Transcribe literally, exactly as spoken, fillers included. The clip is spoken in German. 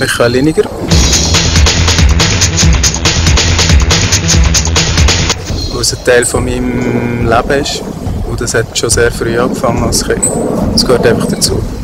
Michael Liniger. Weil es ein Teil von meinem Leben ist. Und das hat schon sehr früh angefangen als Kind. Das gehört einfach dazu.